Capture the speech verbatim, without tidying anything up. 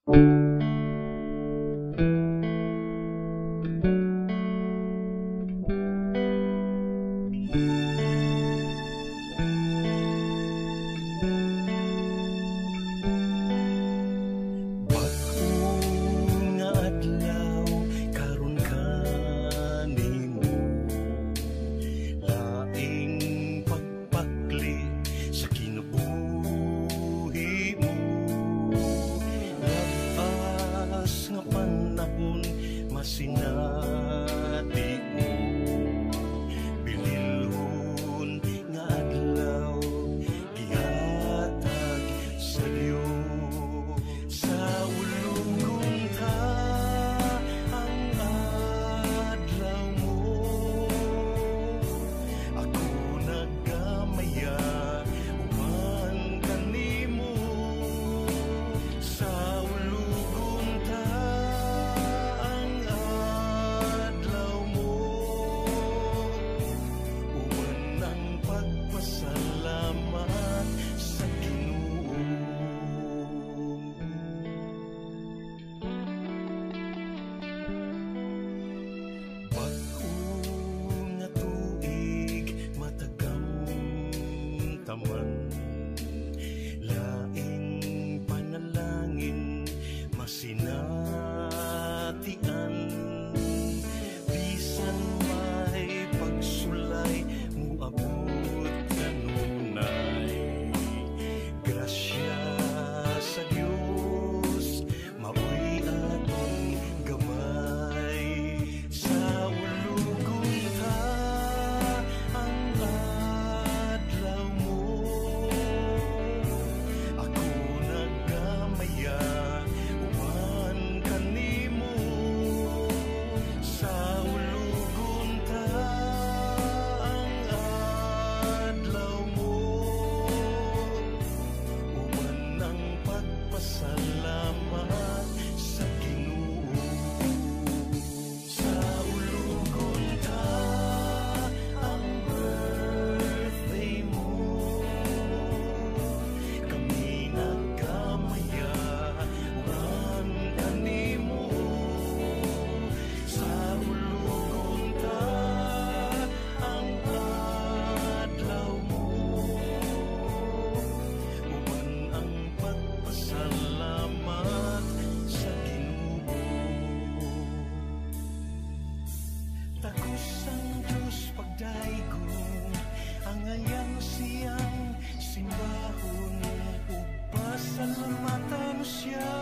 Masinati mo binilhon nga adlaw gihatag sa Dios sa ulugong ta ang adlaw mo ako naggamaya uman kanimo sa ulugong ta salamat sa Ginoo. Bag-o nga tuig matagam taman, laing panalangin masinatian, bisan may pagsulay mo abot sa Diyos, maoy atong gamay sa ulugong ta ang adlaw mo ako naggamaya uman kanimo sa ulugong ta ang adlaw mo pagpasalamat sa Ginoo sa ulugong ta ang birthday mo kami nagkamaya uman kanimo sa ulugong ta ang adlaw mo uman ang pagpasalamat sa Ginoo. Takos ang Diyos pagdaigo ang ayang siyang simbahon ug pasalamatan siya